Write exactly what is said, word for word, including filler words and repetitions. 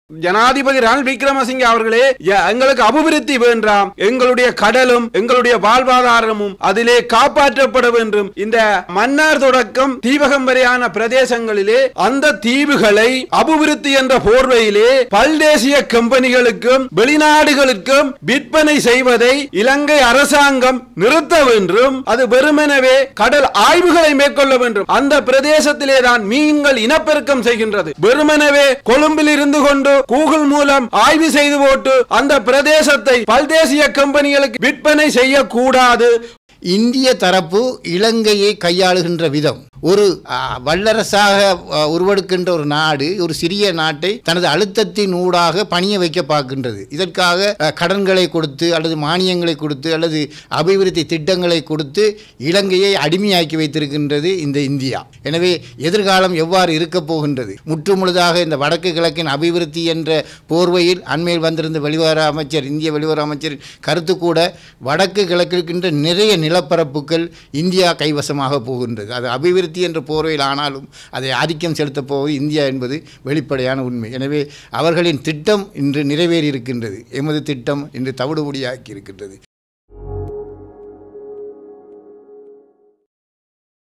ஜனாதிபதி ரணில் விக்ரமசிங்கே அவர்களே, எங்களுக்கு அபிவிருத்தி வேண்டாம், எங்களுடைய கடலும் எங்களுடைய வாழ்வாதாரமும் அதிலே காப்பாற்றப்பட வேண்டும். இந்த மன்னார் தொடக்கம் தீபகம் வரையான பிரதேசங்களிலே அந்த தீவுகளை அபிவிருத்தி என்ற போர்வையிலே பல்தேசிய கம்பெனிகளுக்கும் வெளிநாடுகளுக்கும் விற்பனை செய்வதை இலங்கை அரசாங்கம் நிறுத்த வேண்டும். அது வெறுமெனவே கடல் ஆய்வுகளை மேற்கொள்ள வேண்டும். அந்த பிரதேசத்திலே தான் மீன்கள் இனப்பெருக்கம் செய்கின்றது. வெறுமெனவே கொழும்பில் இருந்து கொண்டு கூகுள் மூலம் ஆய்வு செய்து போட்டு அந்த பிரதேசத்தை பல்தேசிய கம்பெனிகளுக்கு விற்பனை செய்யக்கூடாது. இந்திய தரப்பு இலங்கையை கையாளுகின்ற விதம், ஒரு வல்லரசாக உருவெடுக்கின்ற ஒரு நாடு ஒரு சிறிய நாட்டை தனது அழுத்தத்தின் ஊடாக பணிய வைக்க பார்க்கின்றது. இதற்காக கடன்களை கொடுத்து அல்லது மானியங்களை கொடுத்து அல்லது அபிவிருத்தி திட்டங்களை கொடுத்து இலங்கையை அடிமையாக்கி வைத்திருக்கின்றது இந்த இந்தியா. எனவே எதிர்காலம் எவ்வாறு இருக்கப் போகின்றது? முற்றுமுழுதாக இந்த வடக்கு கிழக்கின் அபிவிருத்தி என்ற போர்வையில் அண்மையில் வந்திருந்த வெளிவார அமைச்சர், இந்திய வெளிவார அமைச்சரின் கருத்து கூட வடக்கு கிழக்கிருக்கின்ற நிறைய நிலப்பரப்புகள் இந்தியா கைவசமாக போகின்றது. அது அபிவிருத்தி என்ற போர்வையில் ஆனாலும் அதை ஆதிக்கம் செலுத்தப் போவது இந்தியா என்பது வெளிப்படையான உண்மை. எனவே அவர்களின் திட்டம் இன்று நிறைவேறி இருக்கின்றது. எமது திட்டம் இன்று தவிடுபடியாக்கி இருக்கின்றது.